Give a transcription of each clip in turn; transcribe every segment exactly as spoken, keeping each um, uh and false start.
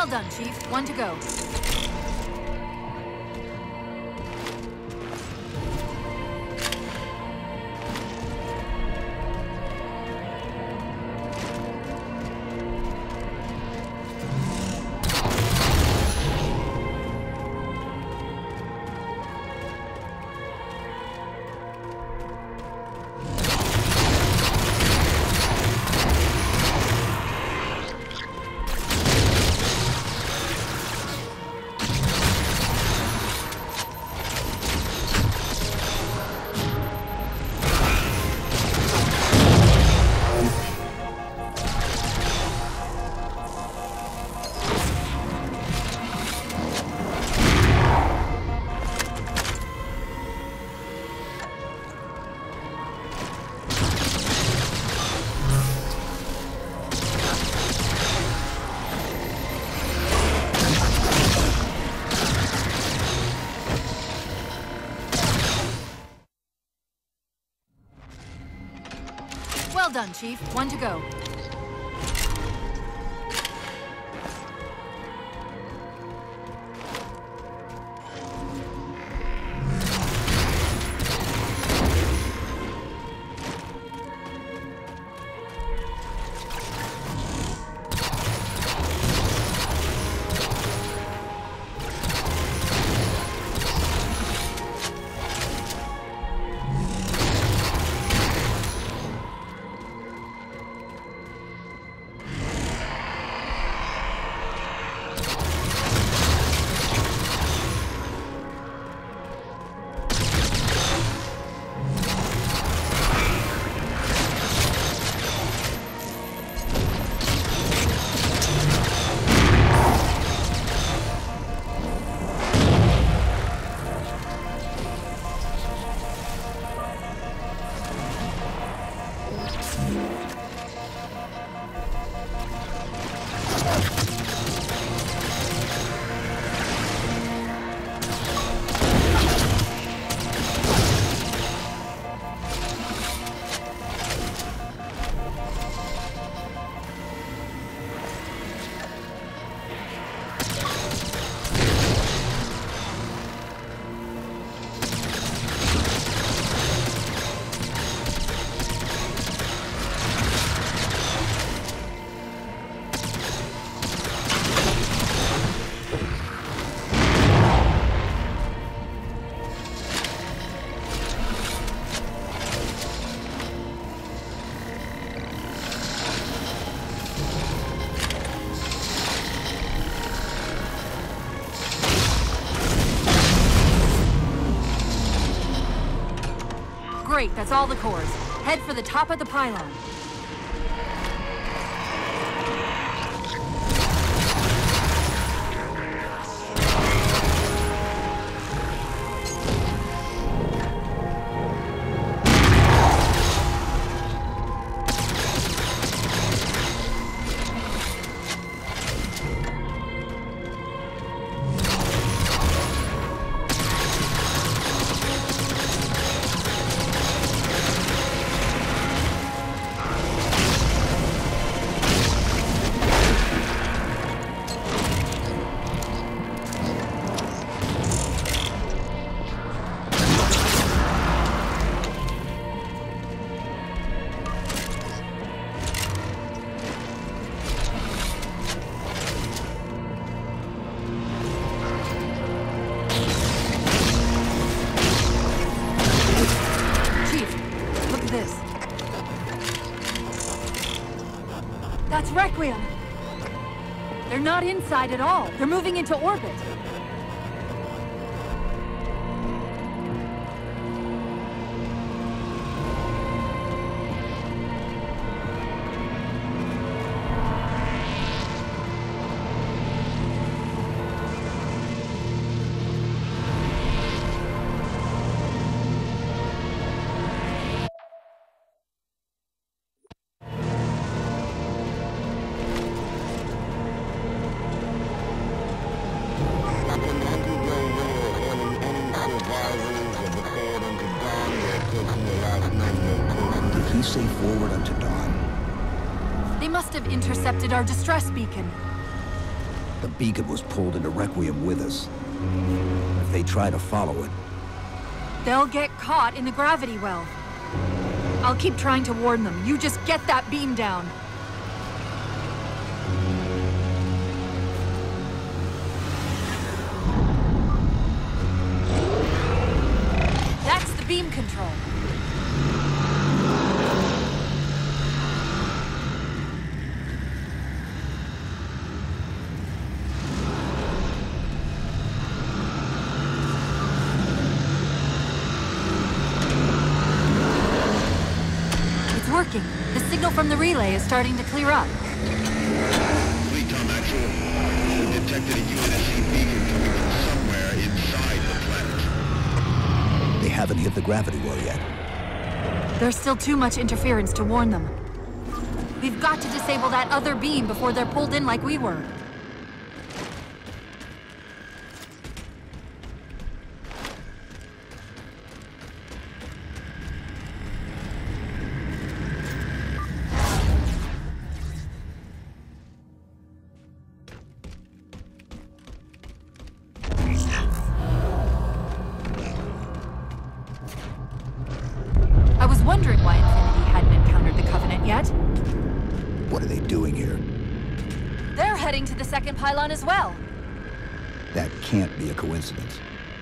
Well done, Chief. One to go. Well done, Chief. One to go. Great, that's all the cores. Head for the top of the pylon. That's Requiem! They're not inside at all. They're moving into orbit. Say forward unto dawn. They must have intercepted our distress beacon. The beacon was pulled into Requiem with us. If they try to follow it... They'll get caught in the gravity well. I'll keep trying to warn them. You just get that beam down. That's the beam control. Working. The signal from the relay is starting to clear up. Fleet Tom Actual, we detected a U N S C beacon coming from somewhere inside the planet. They haven't hit the gravity well yet. There's still too much interference to warn them. We've got to disable that other beam before they're pulled in like we were. I was wondering why Infinity hadn't encountered the Covenant yet. What are they doing here? They're heading to the second pylon as well. That can't be a coincidence.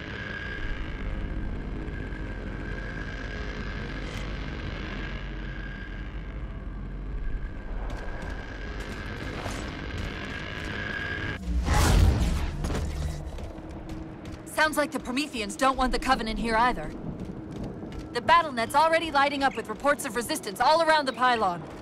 Sounds like the Prometheans don't want the Covenant here either. The BattleNet's already lighting up with reports of resistance all around the pylon.